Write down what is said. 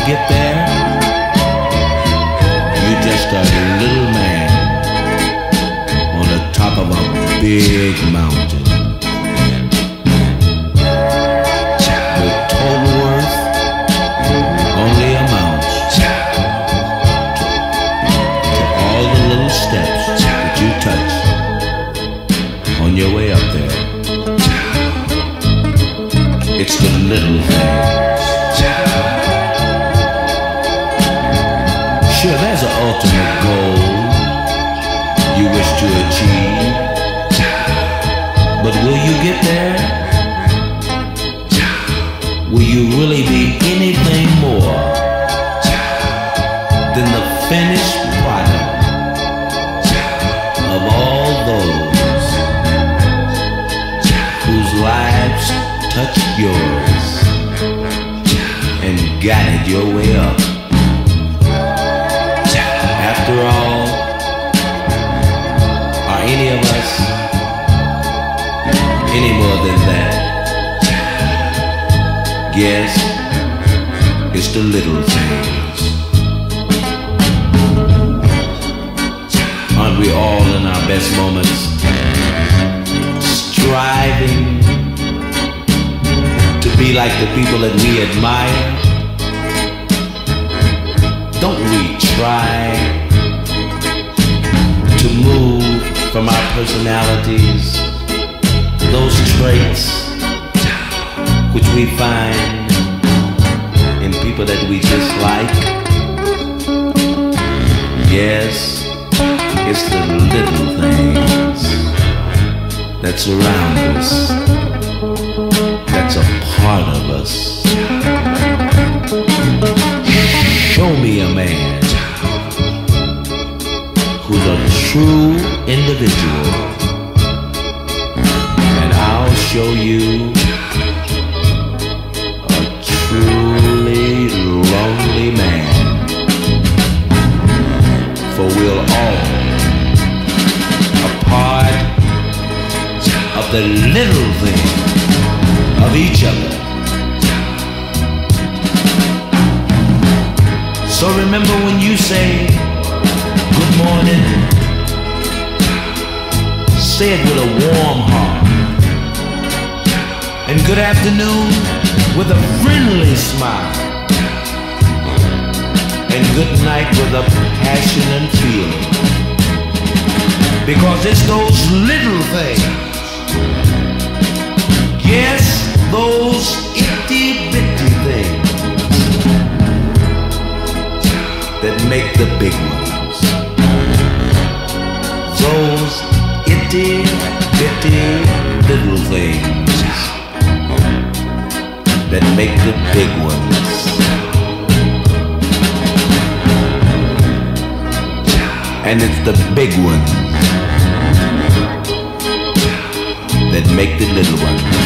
get there, you're just a little man on the top of a big mountain. The total worth only amounts to all the little steps that you touch on your way up there. It's the little things. Sure, there's an ultimate goal you wish to achieve, but will you get there? Will you really be anything more than the finished product of all those whose lives touched yours and guided your way up? After all, are any of us any more than that? Yes, it's the little things. Aren't we all in our best moments striving to be like the people that we admire? Don't we try to move from our personalities, those traits which we find in people that we dislike? Yes, it's the little things that surround us, that's a part of us. Show me a man who's a true individual, and I'll show you a truly lonely man. For we're all a part of the little things of each other. So remember, when you say good morning, say it with a warm heart, and good afternoon with a friendly smile, and good night with a passion and feeling. Because it's those little things, yes, those itty bitty things, that make the big ones. Those itty bitty little things that make the big ones. And it's the big ones that make the little ones.